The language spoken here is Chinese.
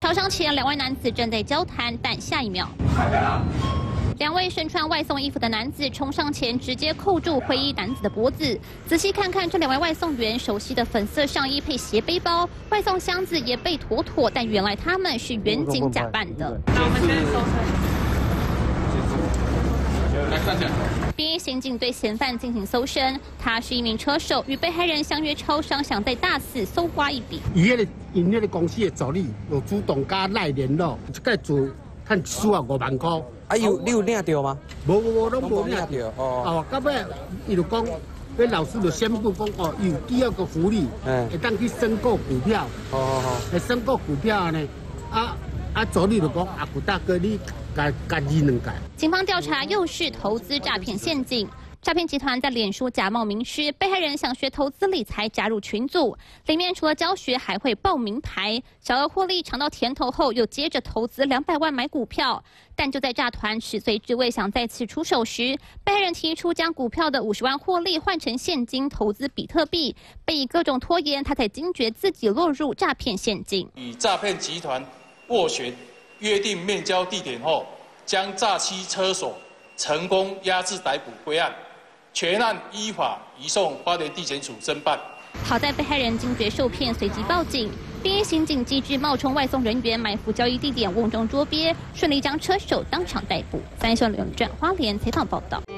超商前，两位男子正在交谈，但下一秒，两位身穿外送衣服的男子冲上前，直接扣住灰衣男子的脖子。仔细看看这两位外送员熟悉的粉色上衣配斜背包，外送箱子也被妥妥，但原来他们是远景假扮的。 那我们先收身。来站起来。 便衣刑警对嫌犯进行搜身，他是一名车手，与被害人相约超商，想在大肆搜刮一笔。 因那个公司的助理有主动加赖联络，一个做看需要5万块。 啊，你有领到吗？ 无，拢无领到。哦，到尾伊就讲，那老师就宣布讲，哦，有第二个福利，会当去申购股票。会申购股票呢，助理就讲，古大哥你。 警方调查又是投资诈骗陷阱。诈骗集团在脸书假冒名师，被害人想学投资理财，加入群组，里面除了教学，还会报名牌，小额获利尝到甜头后，又接着投资200万买股票。但就在诈团齿髓之未想再次出手时，被害人提出将股票的50万获利换成现金投资比特币，被以各种拖延，他才惊觉自己落入诈骗陷阱。 与诈骗集团斡旋。 约定面交地点后，将诈欺车手成功压制逮捕归案，全案依法移送花莲地检署侦办。 好在被害人惊觉受骗，随即报警。便衣刑警机智冒充外送人员，埋伏交易地点，瓮中捉鳖，顺利将车手当场逮捕。3立新闻网花莲采访报道。